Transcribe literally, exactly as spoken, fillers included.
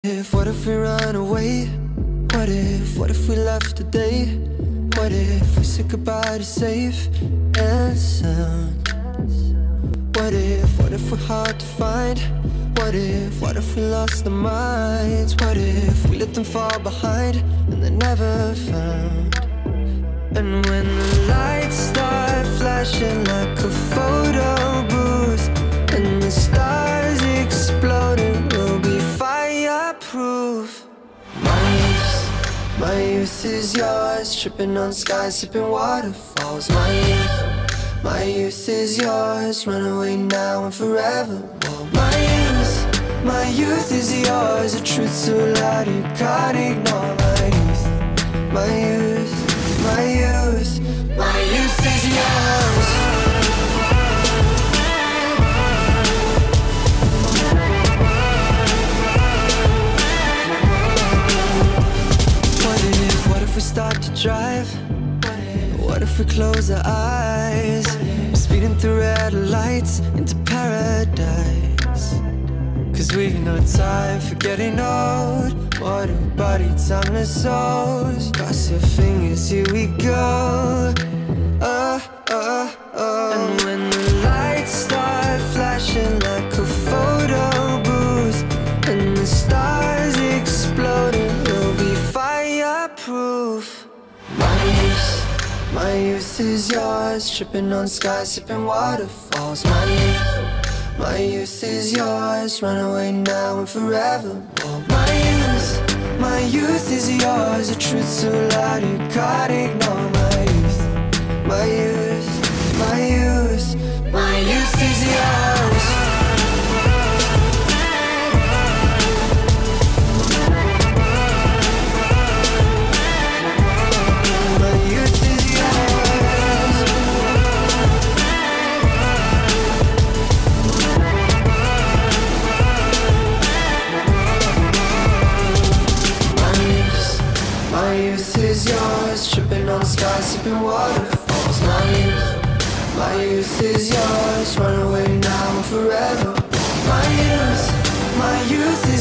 if, what if we run away? What if, what if we left today? What if we said goodbye to safe and sound? What if, what if we're hard to find? What if, what if we lost our minds? What if we let them fall behind and they're never found? And when the lights start flashing like a photo booth and the stars exploding, we'll be fireproof. My youth, my youth is yours, tripping on skies, sipping waterfalls. My youth, my youth is yours, run away now and forever. Whoa. My youth, my youth is yours, a truth so loud you can't ignore. My youth, my youth, my youth, my youth is yours. What if, what if we start to drive? What if we close our eyes? Speeding through red lights into paradise. Cause we've no time for getting old. Water body, timeless souls. Cross your fingers, here we go. Oh, oh, oh. And when the lights start flashing like a photo booth and the stars exploding, we'll be fireproof. My youth, my youth is yours, tripping on skies, sipping waterfalls. My youth, my youth is yours, run away now and forever. Whoa. My youth, my youth is yours, a truth so loud you can't ignore. My youth, my youth, my youth, my youth is yours. My youth is yours, tripping on skies, sipping waterfalls. My youth, my youth is yours, run away now and forever. My youth, my youth is